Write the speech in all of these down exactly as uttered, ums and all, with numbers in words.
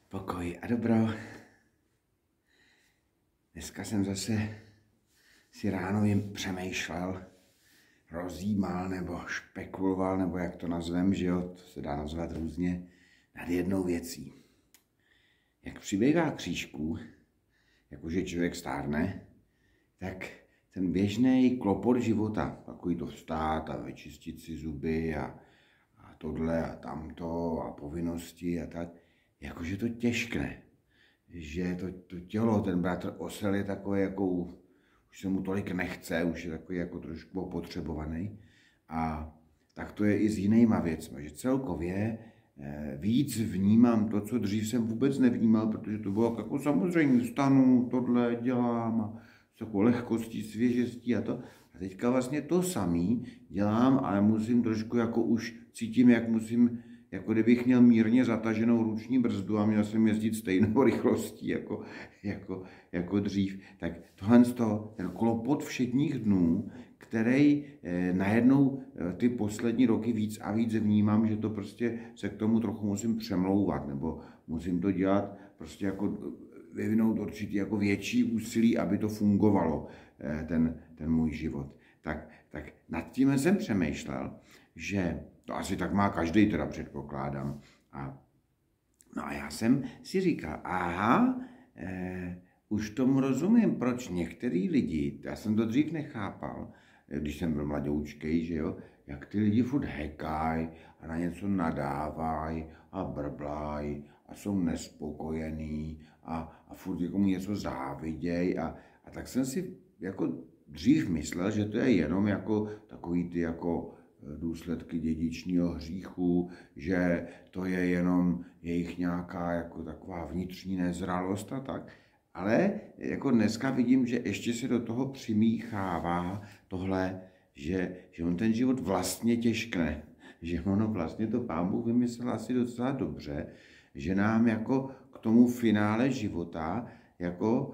Pokoj a dobro. Dneska jsem zase si ráno jim přemýšlel, rozjímal nebo špekuloval, nebo jak to nazvem, že jo, to se dá nazvat různě, nad jednou věcí. Jak přibývá křížků, jakože člověk stárne, tak ten běžný klopot života, takový to vstát a vyčistit si zuby a, a tohle a tamto a povinnosti a tak, jakože to těžkne. Že to, to tělo, ten bratr osel je takový, jako už se mu tolik nechce, už je takový jako trošku opotřebovaný. A tak to je i s jinýma věcmi, že celkově víc vnímám to, co dřív jsem vůbec nevnímal, protože to bylo jako samozřejmě vstanu, tohle dělám a s takovou lehkostí, svěžestí a to. A teďka vlastně to samý dělám, ale musím trošku jako už cítím, jak musím, jako kdybych měl mírně zataženou ruční brzdu a měl jsem jezdit stejnou rychlostí jako, jako, jako dřív. Tak tohle to, ten klopot všedních dnů, který eh, najednou eh, ty poslední roky víc a víc vnímám, že to prostě se k tomu trochu musím přemlouvat, nebo musím to dělat prostě jako vyvinout určitě jako větší úsilí, aby to fungovalo, eh, ten, ten můj život. Tak, tak nad tím jsem přemýšlel, že to asi tak má každý, teda předpokládám. A, no a já jsem si říkal, aha, eh, už tomu rozumím, proč některý lidi, já jsem to dřív nechápal, když jsem byl mladoučkej, že jo, jak ty lidi furt hekají a na něco nadávají a brblají a jsou nespokojení a, a furt někomu něco závidějí a, a tak jsem si jako dřív myslel, že to je jenom jako takový ty jako důsledky dědičního hříchu, že to je jenom jejich nějaká jako taková vnitřní nezralost a tak. Ale jako dneska vidím, že ještě se do toho přimíchává tohle, že, že on ten život vlastně těžkne, že ono vlastně to Pán Bůh vymyslel asi docela dobře, že nám jako k tomu finále života jako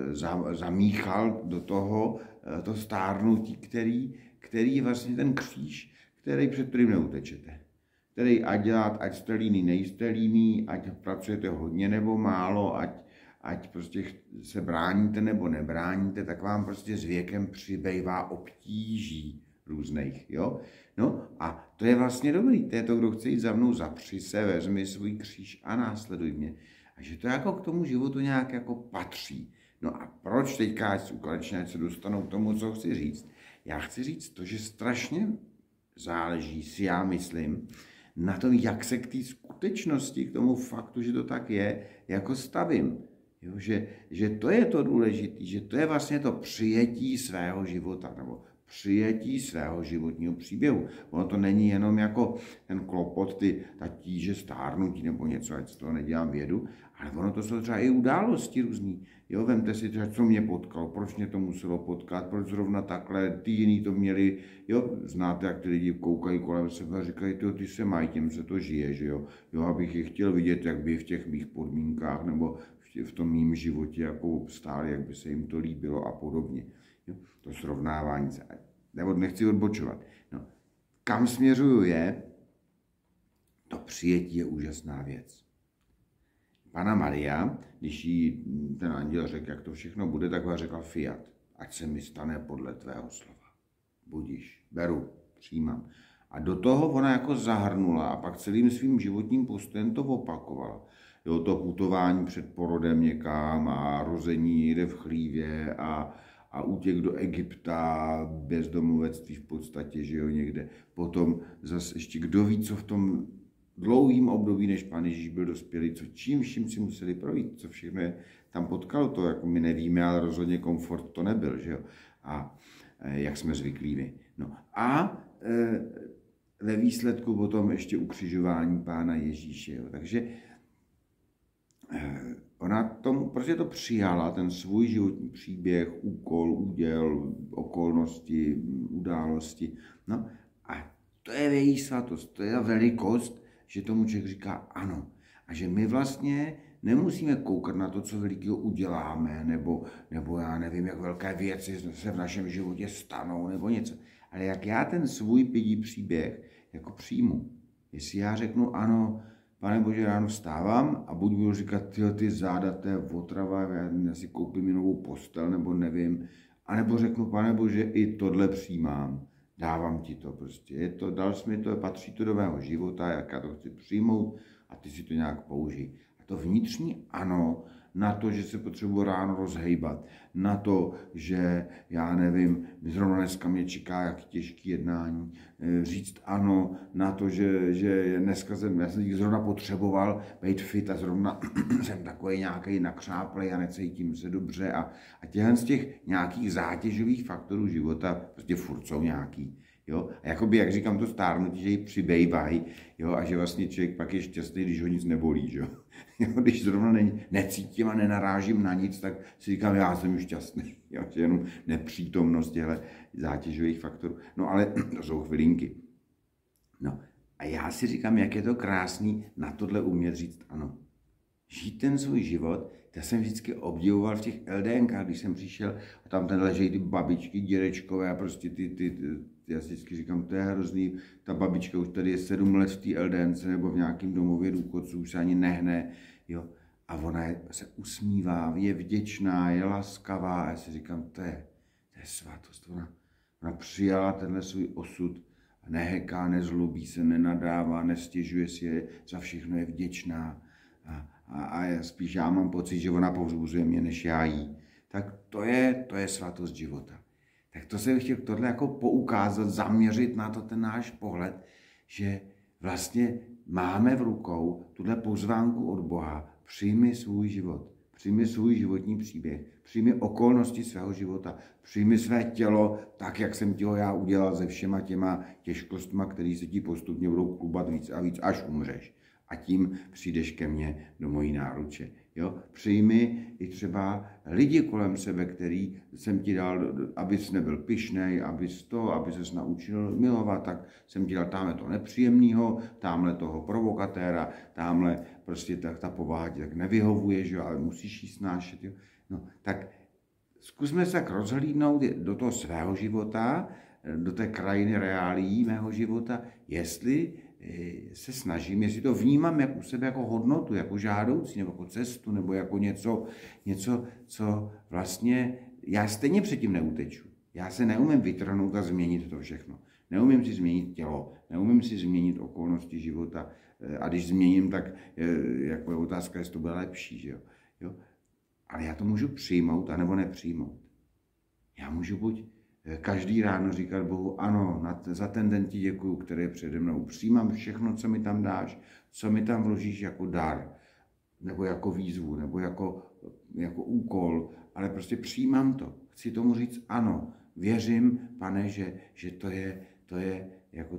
e, zamíchal do toho e, to stárnutí, který, který vlastně ten kříž, který před kterým neutečete. Který ať dělat, ať jste líný, nejste líný, ať pracujete hodně nebo málo, ať, ať prostě se bráníte nebo nebráníte, tak vám prostě s věkem přibývá obtíží různých, jo. No a to je vlastně dobrý, to je to, kdo chce jít za mnou, zapři se, vezmi svůj kříž a následuj mě. A že to jako k tomu životu nějak jako patří. No a proč teďka, ať konečně ať se dostanu k tomu, co chci říct? Já chci říct to, že strašně záleží, si já myslím, na tom, jak se k té skutečnosti, k tomu faktu, že to tak je, jako stavím. Jo, že, že to je to důležité, že to je vlastně to přijetí svého života, nebo přijetí svého životního příběhu. Ono to není jenom jako ten klopot, ty, ta tíže stárnutí nebo něco, ať z toho nedělám vědu, ale ono to jsou třeba i události různý. Jo, vemte si třeba, co mě potkalo, proč mě to muselo potkat, proč zrovna takhle, ty jiný to měli, jo, znáte, jak ty lidi koukají kolem sebe a říkají, ty, ty se mají, těm se to žije, že jo, jo, abych je chtěl vidět, jak by v těch mých podmínkách nebo v tom mým životě jako obstáli, jak by se jim to líbilo a podobně. Jo, to srovnávání se, nebo nechci odbočovat. No, kam směřuju je, to přijetí je úžasná věc. Panna Maria, když jí ten anděl řekl, jak to všechno bude, tak ho řekla fiat, ať se mi stane podle tvého slova. Budiš, beru, přijímám. A do toho ona jako zahrnula a pak celým svým životním postojem to opakovala. Jo, to putování před porodem někam a rození někde v chlívě a, a útěk do Egypta, bezdomovectví v podstatě, že jo, někde. Potom zase ještě kdo ví, co v tom dlouhým období, než Pán Ježíš byl dospělý, co čím vším si museli projít, co všechno je tam potkalo, to jako my nevíme, ale rozhodně komfort to nebyl, že jo, a jak jsme zvyklí my. No a e, ve výsledku potom ještě ukřižování Pána Ježíše, jo, takže e, ona tomu prostě to přijala, ten svůj životní příběh, úkol, úděl, okolnosti, události, no a to je její svatost, to je velikost, že tomu člověk říká ano. A že my vlastně nemusíme koukat na to, co velikého uděláme, nebo, nebo já nevím, jak velké věci se v našem životě stanou, nebo něco. Ale jak já ten svůj pidí příběh jako přijmu. Jestli já řeknu ano, Pane Bože, ráno vstávám a buď budu říkat, tyhle ty záda, to je otrava, já si koupím novou postel, nebo nevím, anebo řeknu, Pane Bože, i tohle přijímám, dávám ti to prostě, je to, dal jsi mi to, patří to do mého života, jak já to chci přijmout a ty si to nějak použij. A to vnitřní ano, na to, že se potřebuji ráno rozhejbat, na to, že já nevím, zrovna dneska mě čeká jak těžký jednání, říct ano, na to, že, že dneska jsem, já jsem zrovna potřeboval být fit a zrovna jsem takový nějaký nakřáplej a necítím se dobře a, a těhle z těch nějakých zátěžových faktorů života prostě furt jsou nějaký. Jo? A jakoby, jak říkám, to stárnutí, že ji přibývají, jo? A že vlastně člověk pak je šťastný, když ho nic nebolí. Jo? Jo? Když zrovna ne, necítím a nenarážím na nic, tak si říkám, já jsem už šťastný. Jo? Že jenom nepřítomnost těchto zátěžových faktorů. No ale to jsou chvilinky. No a já si říkám, jak je to krásný na tohle umět říct ano. Žít ten svůj život, já jsem vždycky obdivoval v těch el dé enkách, když jsem přišel a tam ten ležejí ty babičky, dědečkové a prostě ty, ty, ty, ty, já si vždycky říkám, to je hrozný, ta babička už tady je sedm let v té el dé ence nebo v nějakém domově důchodců, už se ani nehne, jo. A ona je, se usmívá, je vděčná, je laskavá a já si říkám, to je, to je svatost, ona, ona přijala tenhle svůj osud, neheká, nezlobí se, nenadává, nestěžuje si je, za všechno je vděčná. A, a, a já spíš já mám pocit, že ona povzbuzuje mě, než já jí. Tak to je, to je svatost života. Tak to jsem chtěl tohle jako poukázat, zaměřit na to ten náš pohled, že vlastně máme v rukou tuhle pozvánku od Boha, přijmi svůj život, přijmi svůj životní příběh, přijmi okolnosti svého života, přijmi své tělo tak, jak jsem ti ho já udělal se všema těma těžkostma, které se ti postupně budou klubat víc a víc, až umřeš. A tím přijdeš ke mně do mojí náruče. Jo? Přijmi i třeba lidi kolem sebe, který jsem ti dal, abys nebyl pyšnej, abys to, aby ses naučil milovat, tak jsem ti dal tamhle to nepříjemného, tamhle toho provokatéra, tamhle prostě tak ta povaha ti tak nevyhovuje, že jo, ale musíš ji snášet. Jo? No, tak zkusme se tak rozhlídnout do toho svého života, do té krajiny reálií mého života, jestli se snažím, jestli to vnímám jak u sebe jako hodnotu, jako žádoucí, nebo jako cestu, nebo jako něco, něco, co vlastně já stejně předtím neuteču. Já se neumím vytrhnout a změnit to všechno. Neumím si změnit tělo, neumím si změnit okolnosti života. A když změním, tak jako je otázka, jestli to bude lepší. Že jo? Jo? Ale já to můžu přijmout, anebo nepřijmout. Já můžu buď každý ráno říkat Bohu, ano, za ten den ti děkuju, který je přede mnou. Přijímám všechno, co mi tam dáš, co mi tam vložíš jako dar, nebo jako výzvu, nebo jako, jako úkol, ale prostě přijímám to. Chci tomu říct ano. Věřím, Pane, že, že to, je, to je jako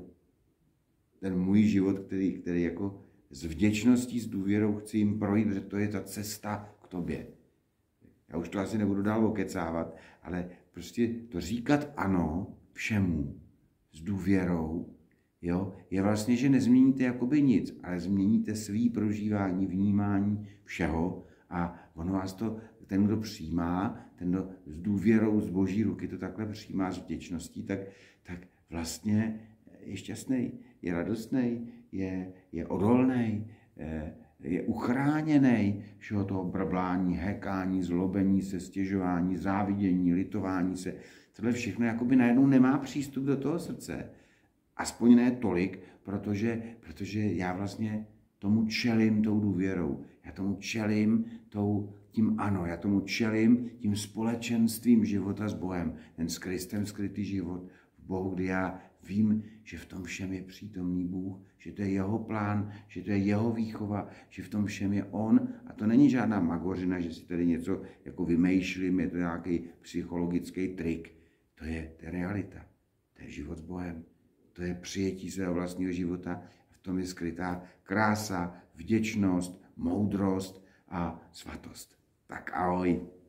ten můj život, který, který jako s vděčností, s důvěrou chci jim projít, protože to je ta cesta k tobě. Já už to asi nebudu dál okecávat, ale prostě to říkat ano všemu s důvěrou, jo, je vlastně, že nezměníte jakoby nic, ale změníte svý prožívání, vnímání všeho a ono vás to, ten, kdo přijímá, ten, kdo s důvěrou z Boží ruky to takhle přijímá s vděčností, tak, tak vlastně je šťastný, je radostný, je, je odolný, je, je uchráněný všeho toho brblání, hekání, zlobení se, stěžování, závidění, litování se. Tohle všechno jakoby najednou nemá přístup do toho srdce. Aspoň ne tolik, protože, protože já vlastně tomu čelím tou důvěrou. Já tomu čelím tou, tím ano, já tomu čelím tím společenstvím života s Bohem. Ten s Kristem skrytý život v Bohu, kdy já vím, že v tom všem je přítomný Bůh, že to je jeho plán, že to je jeho výchova, že v tom všem je on. A to není žádná magořina, že si tady něco jako vymýšlím, je to nějaký psychologický trik. To je, to je realita. To je život s Bohem. To je přijetí svého vlastního života. V tom je skrytá krása, vděčnost, moudrost a svatost. Tak ahoj.